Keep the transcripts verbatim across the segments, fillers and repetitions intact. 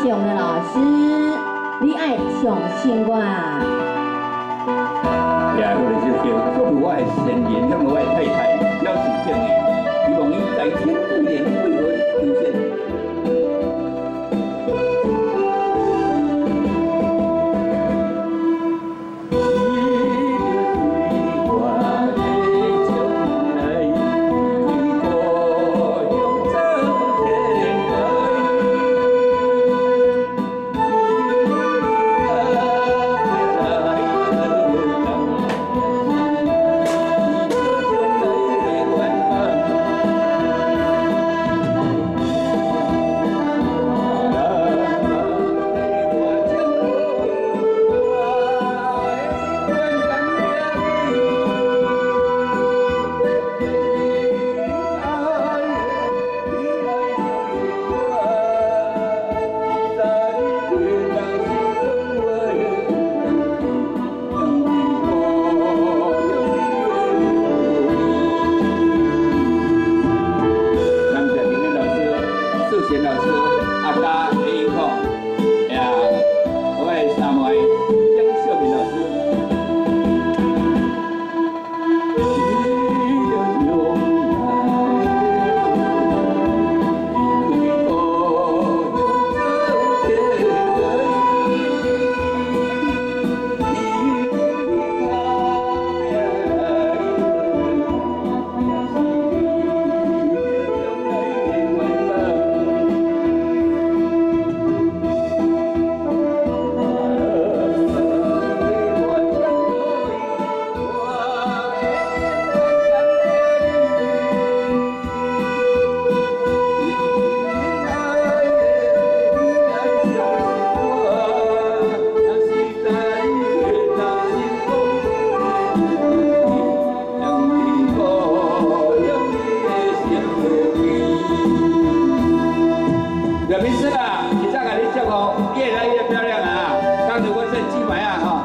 我们的老师，你爱上生我。 呀，我哋就叫作为我的先人，向我的太太表示敬意，希望伊在天不年为我出现。 钱老师、阿嘉、英科，呀，我的三位江秀平老师。 表明师啊，以上给您祝福越来越漂亮啊！刚才我是鸡排啊哈。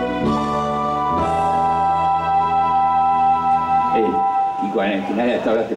奇怪呢，今天也走了。